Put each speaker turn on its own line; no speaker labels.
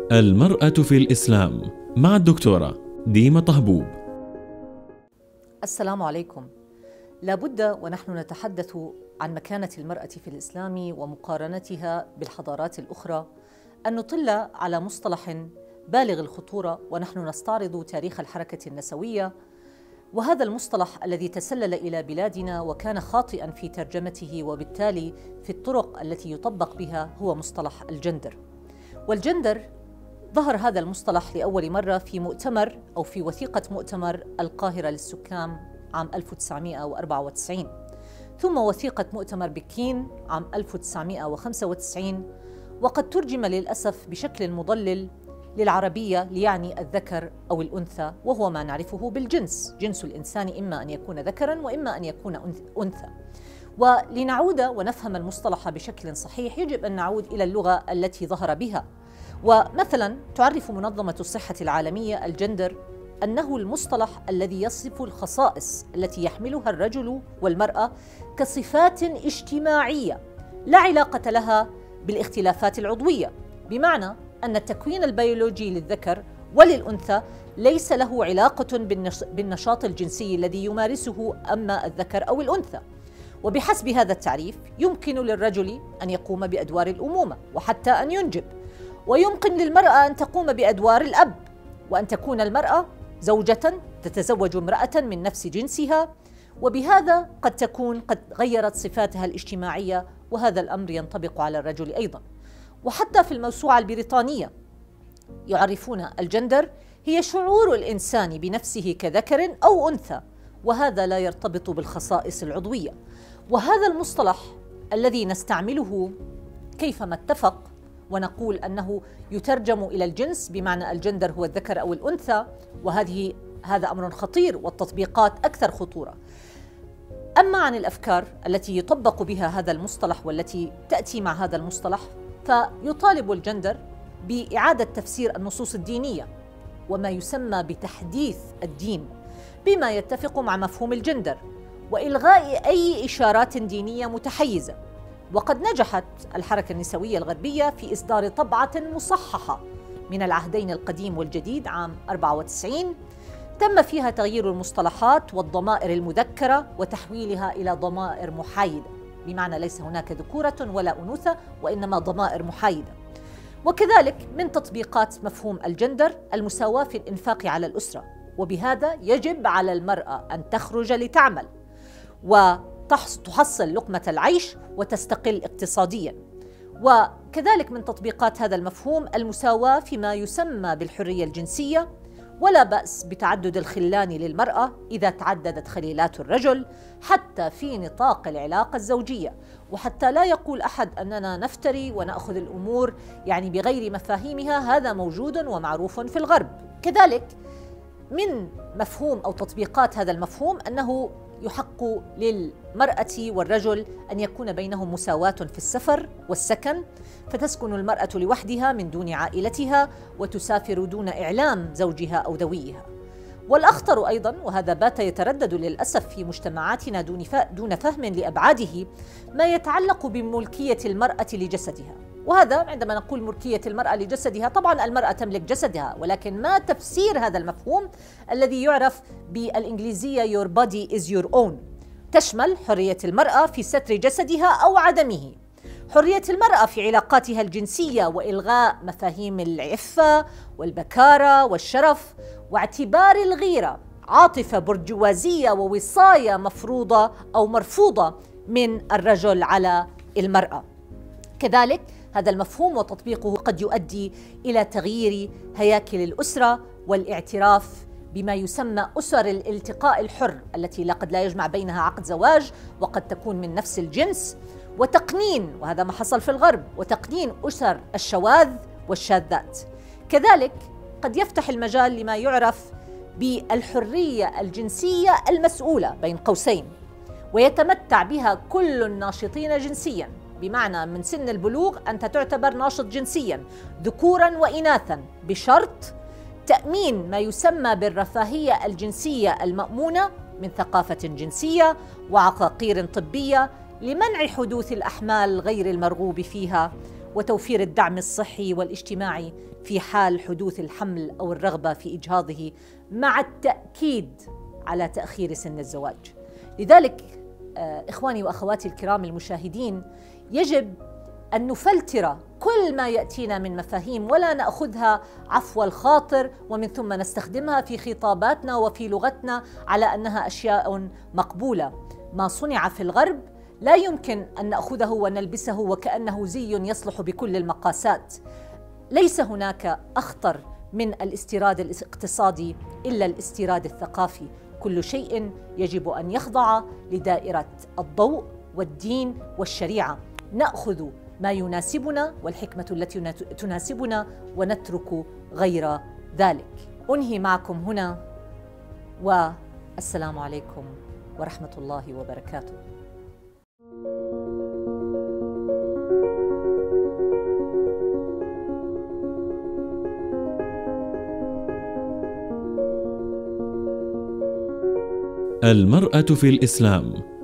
المرأة في الإسلام مع الدكتورة ديمة طهبوب.
السلام عليكم. لابد ونحن نتحدث عن مكانة المرأة في الإسلام ومقارنتها بالحضارات الأخرى أن نطل على مصطلح بالغ الخطورة ونحن نستعرض تاريخ الحركة النسوية، وهذا المصطلح الذي تسلل إلى بلادنا وكان خاطئاً في ترجمته وبالتالي في الطرق التي يطبق بها هو مصطلح الجندر. والجندر ظهر هذا المصطلح لأول مرة في مؤتمر أو في وثيقة مؤتمر القاهرة للسكان عام 1994، ثم وثيقة مؤتمر بكين عام 1995، وقد ترجم للأسف بشكل مضلل للعربية ليعني الذكر أو الأنثى، وهو ما نعرفه بالجنس، جنس الإنسان إما أن يكون ذكراً وإما أن يكون أنثى. ولنعود ونفهم المصطلح بشكل صحيح يجب أن نعود إلى اللغة التي ظهر بها. ومثلا تعرف منظمة الصحة العالمية الجندر أنه المصطلح الذي يصف الخصائص التي يحملها الرجل والمرأة كصفات اجتماعية لا علاقة لها بالاختلافات العضوية، بمعنى أن التكوين البيولوجي للذكر وللأنثى ليس له علاقة بالنشاط الجنسي الذي يمارسه أما الذكر أو الأنثى. وبحسب هذا التعريف يمكن للرجل أن يقوم بأدوار الأمومة وحتى أن ينجب، ويمكن للمرأة أن تقوم بأدوار الأب، وأن تكون المرأة زوجة تتزوج امرأة من نفس جنسها، وبهذا قد تكون قد غيرت صفاتها الاجتماعية، وهذا الأمر ينطبق على الرجل أيضا. وحتى في الموسوعة البريطانية يعرفون الجندر هي شعور الإنسان بنفسه كذكر أو أنثى، وهذا لا يرتبط بالخصائص العضوية. وهذا المصطلح الذي نستعمله كيفما اتفق ونقول أنه يترجم إلى الجنس، بمعنى الجندر هو الذكر أو الأنثى، هذا أمر خطير والتطبيقات أكثر خطورة. أما عن الأفكار التي يطبق بها هذا المصطلح والتي تأتي مع هذا المصطلح، فيطالب الجندر بإعادة تفسير النصوص الدينية وما يسمى بتحديث الدين بما يتفق مع مفهوم الجندر، وإلغاء أي إشارات دينية متحيزة. وقد نجحت الحركة النسوية الغربية في إصدار طبعة مصححة من العهدين القديم والجديد عام 94 تم فيها تغيير المصطلحات والضمائر المذكرة وتحويلها إلى ضمائر محايدة، بمعنى ليس هناك ذكورة ولا أنوثة وإنما ضمائر محايدة. وكذلك من تطبيقات مفهوم الجندر المساواة في الإنفاق على الأسرة، وبهذا يجب على المرأة أن تخرج لتعمل وتحصل لقمة العيش وتستقل اقتصادياً. وكذلك من تطبيقات هذا المفهوم المساواة فيما يسمى بالحرية الجنسية، ولا بأس بتعدد الخلان للمرأة إذا تعددت خليلات الرجل حتى في نطاق العلاقة الزوجية، وحتى لا يقول أحد أننا نفتري ونأخذ الأمور يعني بغير مفاهيمها، هذا موجود ومعروف في الغرب. كذلك من مفهوم أو تطبيقات هذا المفهوم أنه يحق للمرأة والرجل أن يكون بينهم مساواة في السفر والسكن، فتسكن المرأة لوحدها من دون عائلتها وتسافر دون إعلام زوجها أو ذويها. والأخطر أيضا، وهذا بات يتردد للأسف في مجتمعاتنا دون فهم لأبعاده، ما يتعلق بملكية المرأة لجسدها. وهذا عندما نقول ملكية المرأة لجسدها، طبعا المرأة تملك جسدها، ولكن ما تفسير هذا المفهوم الذي يعرف بالإنجليزية your body is your own، تشمل حرية المرأة في ستر جسدها أو عدمه، حرية المرأة في علاقاتها الجنسية وإلغاء مفاهيم العفة والبكارة والشرف، واعتبار الغيرة عاطفة برجوازية ووصاية مفروضة أو مرفوضة من الرجل على المرأة. كذلك هذا المفهوم وتطبيقه قد يؤدي إلى تغيير هياكل الأسرة والاعتراف بما يسمى أسر الالتقاء الحر التي قد لا يجمع بينها عقد زواج وقد تكون من نفس الجنس، وتقنين، وهذا ما حصل في الغرب، وتقنين أسر الشواذ والشاذات. كذلك قد يفتح المجال لما يعرف بالحرية الجنسية المسؤولة بين قوسين، ويتمتع بها كل الناشطين جنسياً، بمعنى من سن البلوغ أنت تعتبر ناشط جنسياً ذكوراً وإناثاً، بشرط تأمين ما يسمى بالرفاهية الجنسية المأمونة من ثقافة جنسية وعقاقير طبية لمنع حدوث الأحمال غير المرغوب فيها وتوفير الدعم الصحي والاجتماعي في حال حدوث الحمل أو الرغبة في إجهاضه، مع التأكيد على تأخير سن الزواج. لذلك إخواني وأخواتي الكرام المشاهدين، يجب أن نفلتر كل ما يأتينا من مفاهيم ولا نأخذها عفو الخاطر ومن ثم نستخدمها في خطاباتنا وفي لغتنا على أنها أشياء مقبولة. ما صنع في الغرب لا يمكن أن نأخذه ونلبسه وكأنه زي يصلح بكل المقاسات. ليس هناك أخطر من الاستيراد الاقتصادي إلا الاستيراد الثقافي. كل شيء يجب أن يخضع لدائرة الضوء والدين والشريعة. نأخذ ما يناسبنا والحكمة التي تناسبنا ونترك غير ذلك. أنهي معكم هنا، والسلام عليكم ورحمة الله وبركاته.
المرأة في الإسلام.